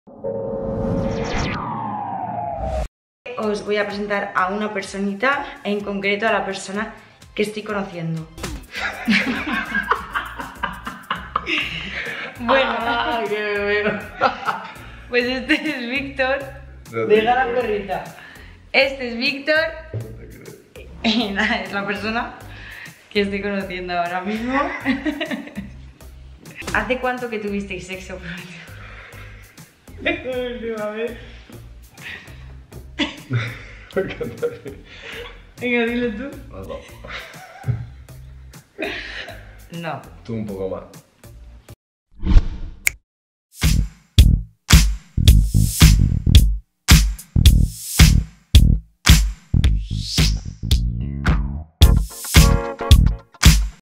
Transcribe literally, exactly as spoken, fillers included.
Os voy a presentar a una personita, en concreto a la persona que estoy conociendo. Bueno, ¡Ay, qué bebé! pues este es Víctor. No te Deja la creo. perrita. Este es Víctor. No te creo. Y nada, es la persona que estoy conociendo ahora mismo. ¿Hace cuánto que tuvisteis sexo? Última vez. Me encantaría. Venga, dilo tú. No, no. No. Tú un poco más.